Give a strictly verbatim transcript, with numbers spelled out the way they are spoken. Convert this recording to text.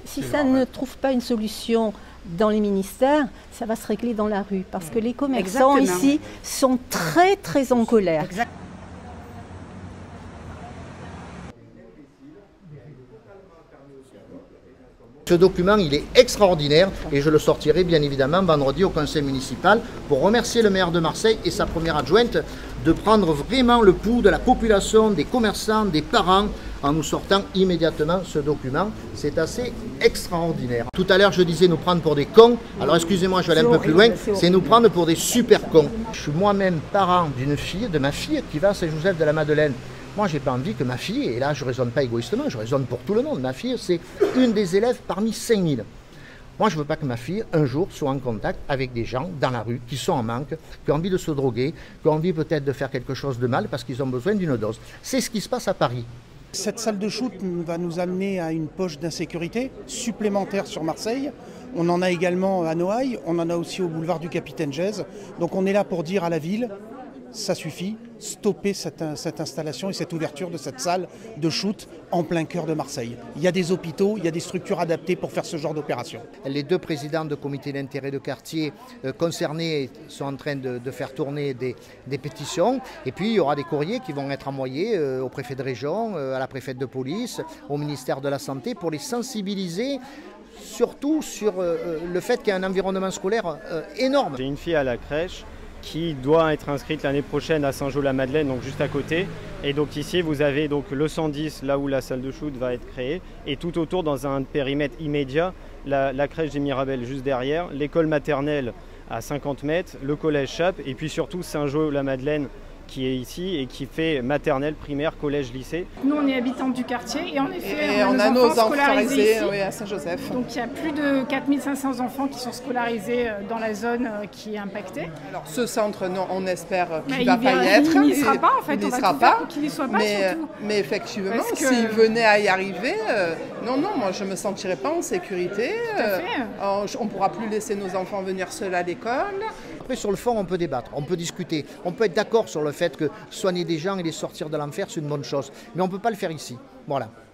si ça ne trouve pas une solution dans les ministères, ça va se régler dans la rue. Parce que les commerçants Exactement. ici sont très très en colère. Exact. Ce document, il est extraordinaire et je le sortirai bien évidemment vendredi au conseil municipal pour remercier le maire de Marseille et sa première adjointe de prendre vraiment le pouls de la population, des commerçants, des parents en nous sortant immédiatement ce document. C'est assez extraordinaire. Tout à l'heure, je disais nous prendre pour des cons. Alors excusez-moi, je vais aller un peu plus loin. C'est nous prendre pour des super cons. Je suis moi-même parent d'une fille, de ma fille qui va à Saint-Joseph de la Madeleine. Moi, je n'ai pas envie que ma fille, et là je ne raisonne pas égoïstement, je raisonne pour tout le monde, ma fille c'est une des élèves parmi cinq mille. Moi, je ne veux pas que ma fille, un jour, soit en contact avec des gens dans la rue qui sont en manque, qui ont envie de se droguer, qui ont envie peut-être de faire quelque chose de mal parce qu'ils ont besoin d'une dose. C'est ce qui se passe à Paris. Cette salle de shoot va nous amener à une poche d'insécurité supplémentaire sur Marseille. On en a également à Noailles, on en a aussi au boulevard du Capitaine Gèze. Donc on est là pour dire à la ville, ça suffit, stopper cette, cette installation et cette ouverture de cette salle de shoot en plein cœur de Marseille. Il y a des hôpitaux, il y a des structures adaptées pour faire ce genre d'opération. Les deux présidents de comités d'intérêt de quartier euh, concernés sont en train de, de faire tourner des, des pétitions et puis il y aura des courriers qui vont être envoyés euh, au préfet de région, euh, à la préfète de police, au ministère de la Santé pour les sensibiliser surtout sur euh, le fait qu'il y a un environnement scolaire euh, énorme. J'ai une fille à la crèche qui doit être inscrite l'année prochaine à Saint-Jean-la-Madeleine, donc juste à côté. Et donc ici, vous avez donc le cent dix, là où la salle de shoot va être créée, et tout autour, dans un périmètre immédiat, la, la crèche des Mirabelles juste derrière, l'école maternelle à cinquante mètres, le collège Chappe, et puis surtout Saint-Jean-la-Madeleine qui est ici et qui fait maternelle, primaire, collège, lycée. Nous, on est habitantes du quartier et en effet, et on, on a nos, nos enfants, enfants scolarisés ici. Oui, à Saint-Joseph. Donc il y a plus de quatre mille cinq cents enfants qui sont scolarisés dans la zone qui est impactée. Alors ce centre, non, on espère qu'il ne bah, va pas y être. Il n'y sera pas en fait, il on va sera tout pas. faire pour qu'il n'y soit pas mais, surtout. Mais effectivement, que... s'il venait à y arriver, euh, non, non, moi je ne me sentirais pas en sécurité. Tout à fait. Euh, on ne pourra plus laisser nos enfants venir seuls à l'école. Après, sur le fond, on peut débattre, on peut discuter, on peut être d'accord sur le fait que soigner des gens et les sortir de l'enfer, c'est une bonne chose. Mais on ne peut pas le faire ici. Voilà.